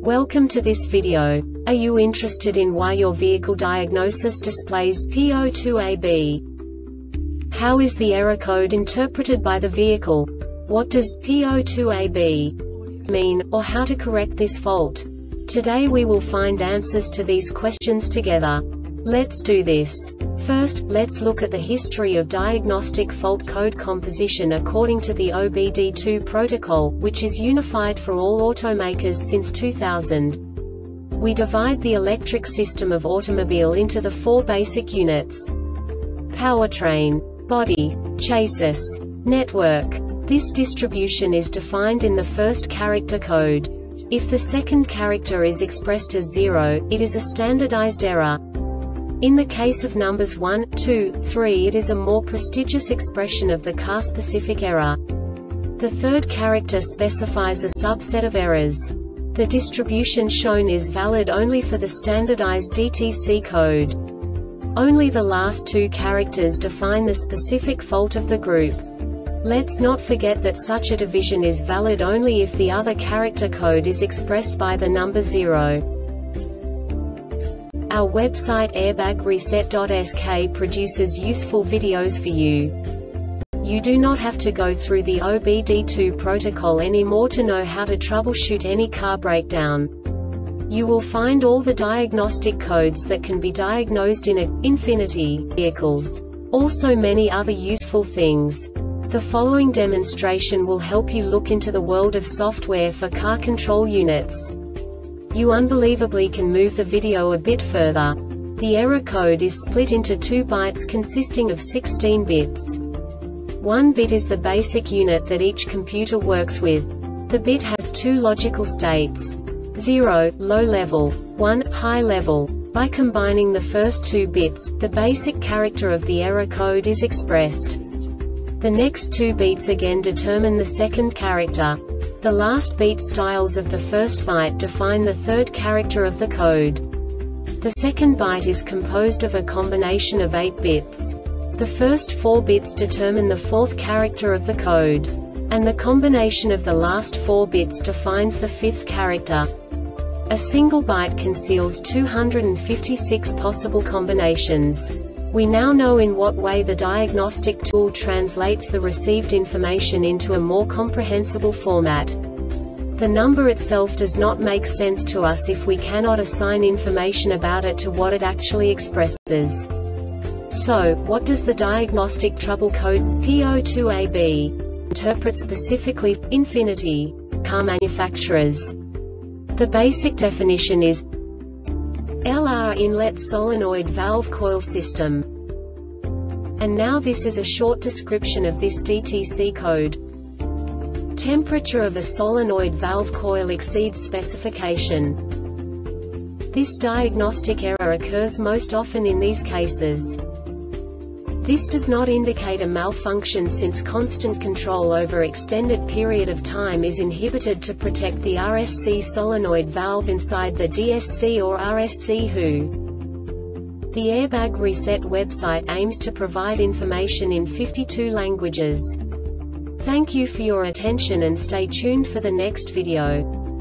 Welcome to this video. Are you interested in why your vehicle diagnosis displays P02AB? How is the error code interpreted by the vehicle? What does P02AB mean, or how to correct this fault? Today we will find answers to these questions together. Let's do this. First, let's look at the history of diagnostic fault code composition according to the OBD2 protocol, which is unified for all automakers since 2000. We divide the electric system of automobile into the four basic units: powertrain, body, chassis, network. This distribution is defined in the first character code. If the second character is expressed as 0, it is a standardized error. In the case of numbers 1, 2, 3, it is a more prestigious expression of the car-specific error. The third character specifies a subset of errors. The distribution shown is valid only for the standardized DTC code. Only the last two characters define the specific fault of the group. Let's not forget that such a division is valid only if the other character code is expressed by the number 0. Our website airbagreset.sk produces useful videos for you. You do not have to go through the OBD2 protocol anymore to know how to troubleshoot any car breakdown. You will find all the diagnostic codes that can be diagnosed in Infiniti vehicles. Also many other useful things. The following demonstration will help you look into the world of software for car control units. You unbelievably can move the video a bit further. The error code is split into 2 bytes consisting of 16 bits. 1 bit is the basic unit that each computer works with. The bit has 2 logical states: 0, low level, 1, high level. By combining the first 2 bits, the basic character of the error code is expressed. The next 2 beats again determine the second character. The last beat styles of the first byte define the third character of the code. The second byte is composed of a combination of 8 bits. The first 4 bits determine the fourth character of the code. And the combination of the last 4 bits defines the fifth character. A single byte conceals 256 possible combinations. We now know in what way the diagnostic tool translates the received information into a more comprehensible format. The number itself does not make sense to us if we cannot assign information about it to what it actually expresses. So, what does the diagnostic trouble code P02AB interpret specifically for Infiniti car manufacturers? The basic definition is LR inlet solenoid valve coil system. And now this is a short description of this DTC code. Temperature of a solenoid valve coil exceeds specification. This diagnostic error occurs most often in these cases. This does not indicate a malfunction since constant control over extended period of time is inhibited to protect the RSC solenoid valve inside the DSC or RSC HU. The Airbag Reset website aims to provide information in 52 languages. Thank you for your attention and stay tuned for the next video.